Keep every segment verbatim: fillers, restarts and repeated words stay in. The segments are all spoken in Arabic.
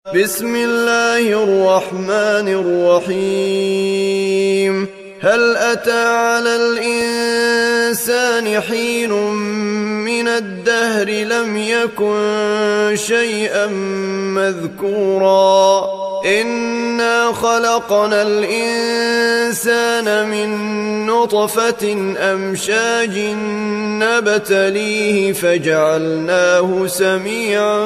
بسم الله الرحمن الرحيم هل أتى على الإنسان حين من الدهر لم يكن شيئا مذكورا إنا خلقنا الإنسان من نطفة أمشاج نبتليه فجعلناه سميعا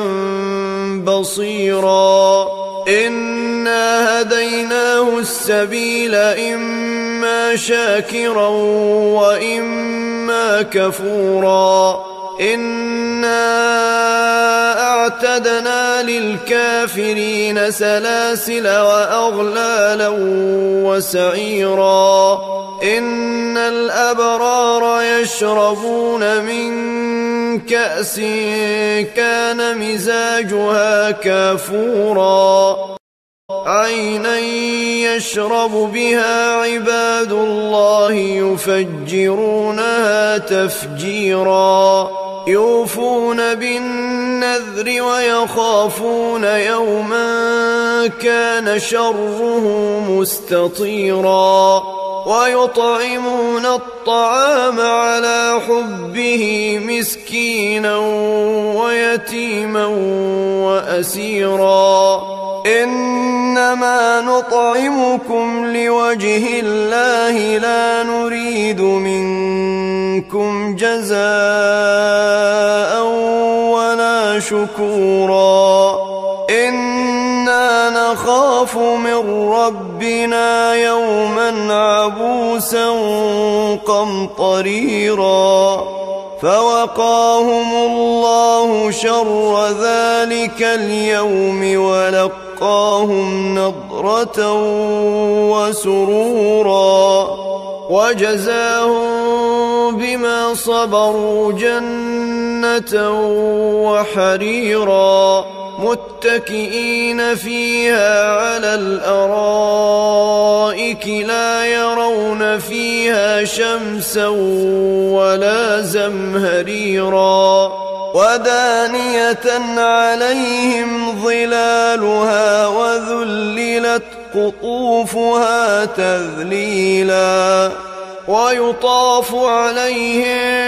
بصيرا إنا هديناه السبيل إما شاكرا وإما كفورا إنا أعتدنا للكافرين سلاسل وأغلالا وسعيرا إن الأبرار يشربون من كأس كان مزاجها كافورا عينا يشرب بها عباد الله يفجرونها تفجيرا يوفون بالنذر ويخافون يوما كان شره مستطيرا ويطعمون الطعام على حبه مسكينا ويتيما وأسيرا إنما نطعمكم لوجه الله لا نريد منكم جزاء ولا شكورا إنا نخاف من ربنا يوما عبوسا قمطريرا فوقاهم الله شر ذلك اليوم ولقاهم نضرة وسرورا وجزاهم بما صبروا جنة وحريرا متكئين فيها على الأرائك لا يرون فيها شمسا ولا زمهريرا ودانية عليهم ظلالها وذللت قطوفها تذليلا ويطاف عليهم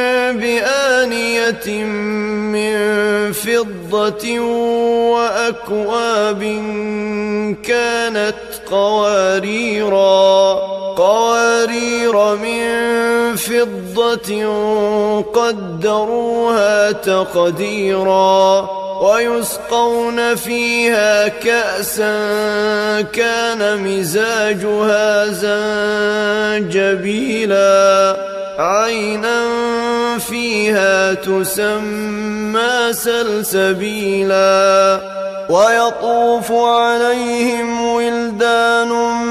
بآنية من فضة وأكواب كانت قواريرا قوارير من فضة قدروها تقديرا ويسقون فيها كأسا كان مزاجها زنجبيلا عينا فيها تسمى سلسبيلا ويطوف عليهم ولدان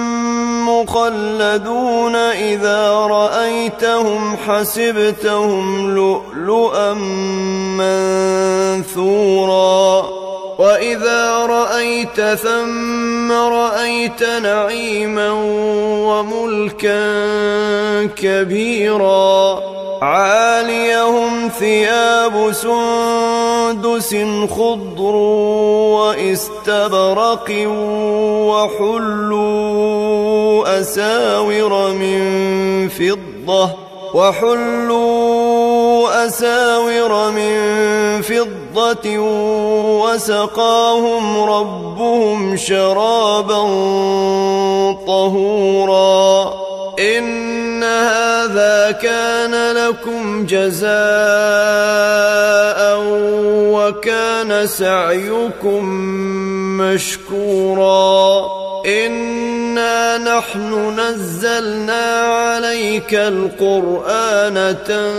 مخلدون إذا رأيتهم حسبتهم لؤلؤا منثورا وإذا رأيت ثم رأيت نعيما وملكا كبيرا عاليهم ثياب سندس خضر واستبرق وحلوا أساور من فضة وحلوا أساور من فضة وسقاهم ربهم شرابا طهورا إن هذا كان لكم جزاء وكان سعيكم مشكورا إنا نحن نزلنا عليك القرآن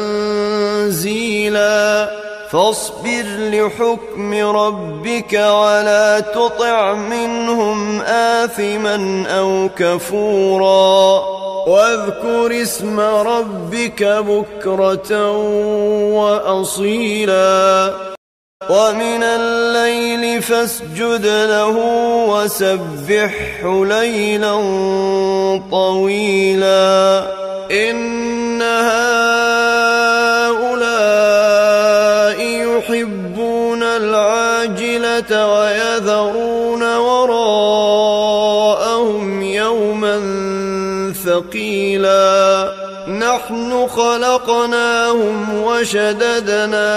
تنزيلا فاصبر لحكم ربك ولا تطع منهم آثما أو كفورا واذكر اسم ربك بكرة وأصيلا ومن الليل فاسجد له وسبحه ليلا طويلا إن هؤلاء يحبون العاجلة ويذرون ويذرون وراءهم يوما ثقيلا نحن خلقناهم وشددنا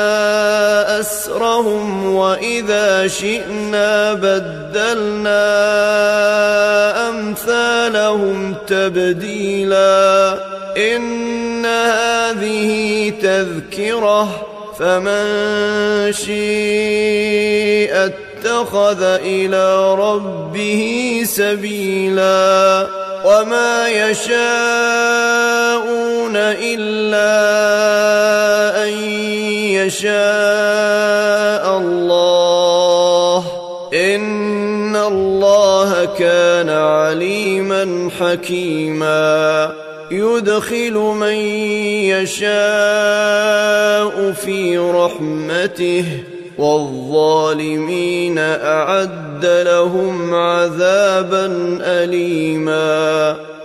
أسرهم وإذا شئنا بدلنا أمثالهم تبديلا إن هذه تذكرة فمن شيء اتخذ إلى ربه سبيلا وما يشاءون إلا أن يشاء الله إن الله كان عليما حكيما يدخل من يشاء في رحمته والظالمين أعد لهم عذابا أليما